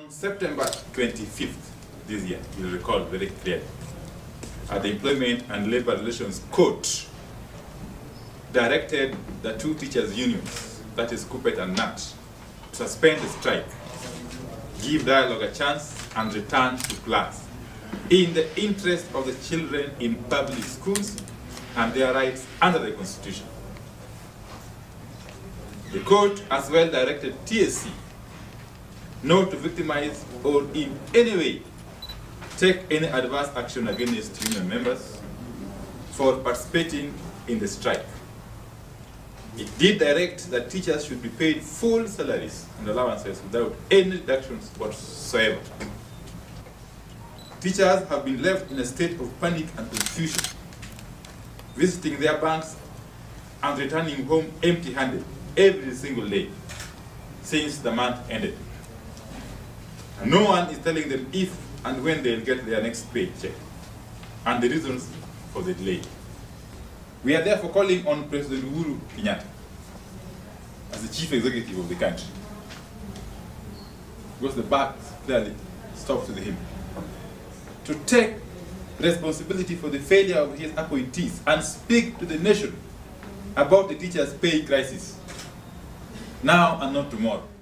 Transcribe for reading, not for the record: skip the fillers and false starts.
On September 25th this year, you'll recall very clearly, the Employment and Labor Relations Court directed the two teachers' unions, that is KUPPET and NAT, to suspend the strike, give dialogue a chance, and return to class in the interest of the children in public schools and their rights under the Constitution. The court as well directed TSC not to victimize or in any way take any adverse action against union members for participating in the strike. It did direct that teachers should be paid full salaries and allowances without any deductions whatsoever. Teachers have been left in a state of panic and confusion, visiting their banks and returning home empty-handed every single day since the month ended. No one is telling them if and when they'll get their next paycheck and the reasons for the delay. We are therefore calling on President Uhuru Kenyatta, as the chief executive of the country, because the buck clearly stops with him, to take responsibility for the failure of his appointees and speak to the nation about the teachers' pay crisis, now and not tomorrow.